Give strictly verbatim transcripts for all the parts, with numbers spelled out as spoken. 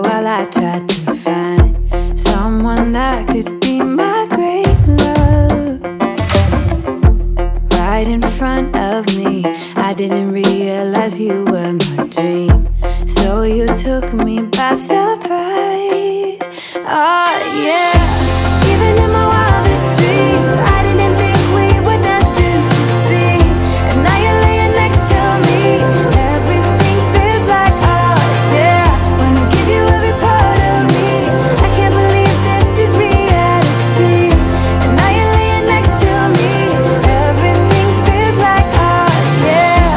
while I tried to find someone that could be my great love. Right in front of me, I didn't realize you were my dream, so you took me by surprise. Oh yeah, even in my wildest dreams, I didn't think we were destined to be. And now you're laying next to me, everything feels like oh yeah. Wanna give you every part of me, I can't believe this is reality. And now you're laying next to me, everything feels like oh yeah.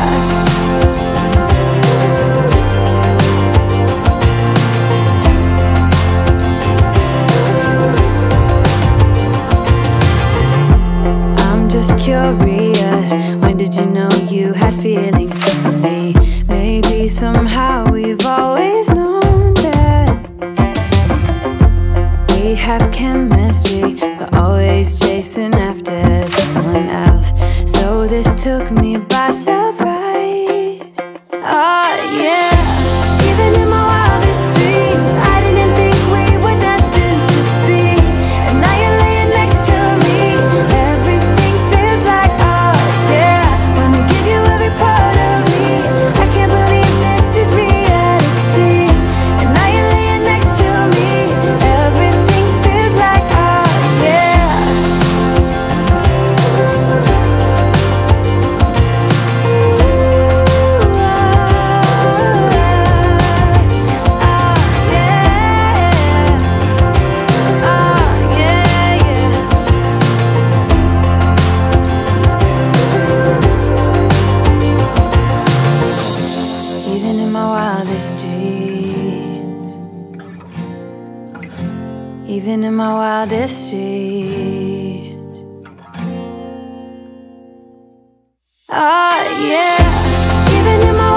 I'm just curious, when did you know you had feelings for me? Maybe somehow we've always known that we have chemistry, but always chasing after someone else. So this took me by surprise. Oh yeah, even in my wildest dreams, I didn't think we were destined to be. And now you're laying next to me, everything feels like oh yeah. Wanna give you every part of me, I can't believe this is reality. And now you're laying next to me, everything feels like oh yeah. Even in my wildest dreams, even in my wildest dreams. Oh yeah, even in my